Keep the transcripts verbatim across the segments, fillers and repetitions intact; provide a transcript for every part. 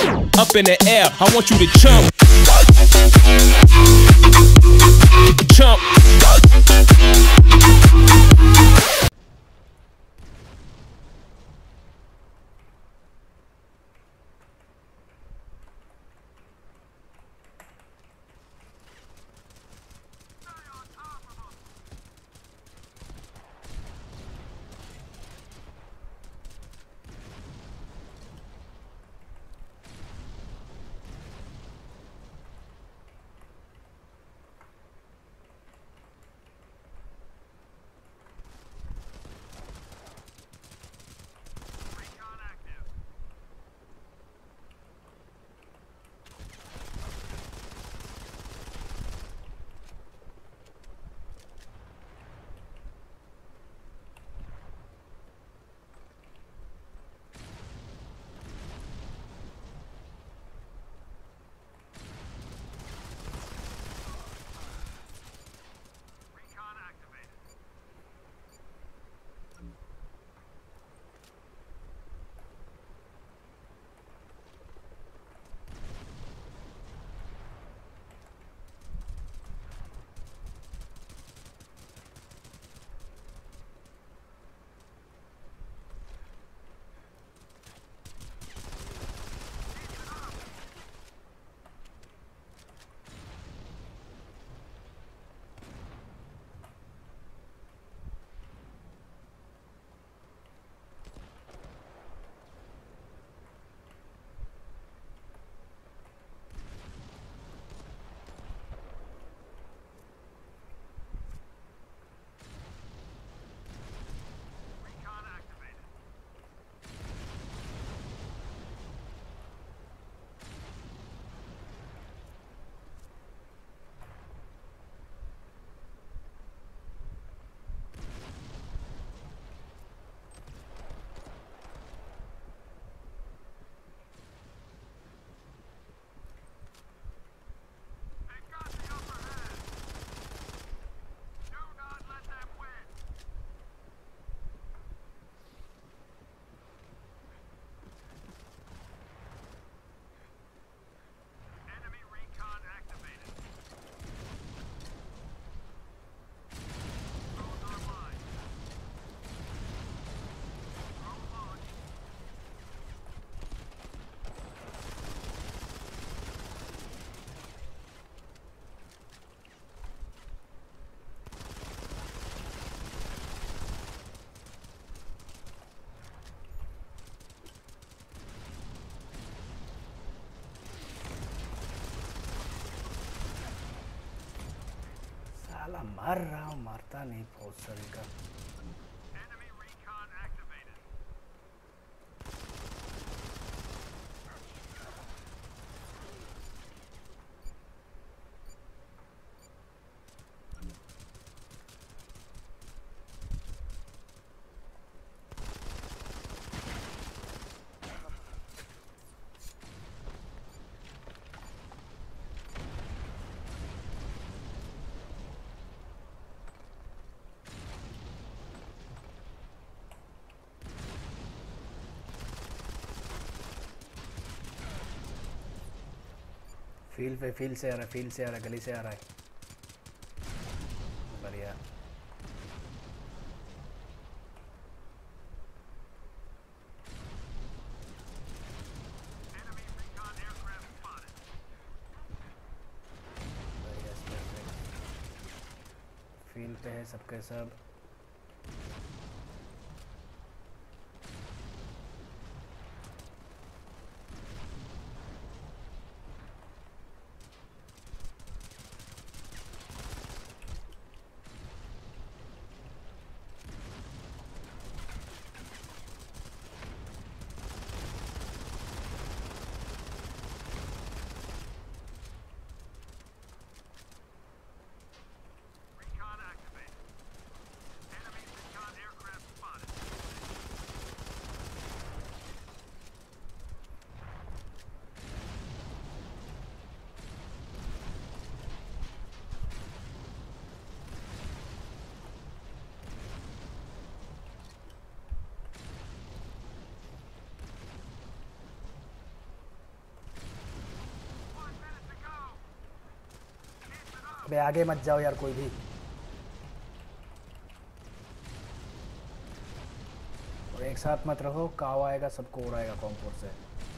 Up in the air, I want you to jump. Jump. साला मार रहा हूँ, मारता नहीं बहुत सारे का। फील्ड पे फील्ड से आ रहा है, फील्ड से आ रहा है, गली से आ रहा है। बढ़िया। फील्ड पे है सबके सब। अबे आगे मत जाओ यार कोई भी। और एक साथ मत रहो, काव आएगा सबको उड़ाएगा कॉम्पोर से।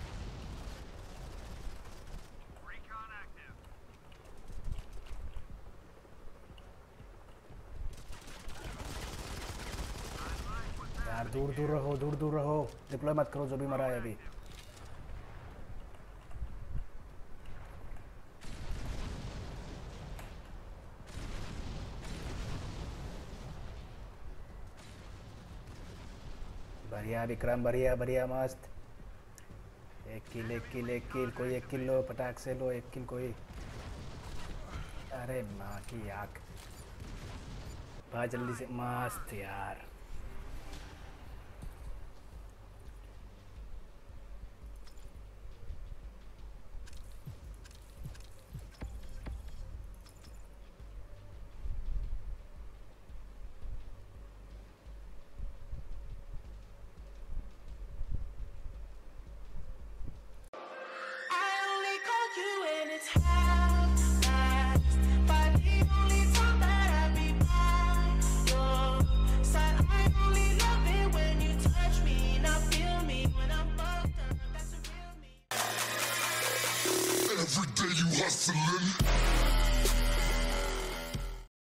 यार दूर दूर रहो, दूर दूर रहो, डिप्लॉय मत करो जो भी मरा है अभी। बढ़िया विक्रम, बढ़िया बढ़िया मस्त। एक किल एक किल एक किल, कोई एक किल लो, पटाख से लो एक किल कोई। अरे माँ की आँख, भाग जल्दी से, मस्त यार। Every day you hustling.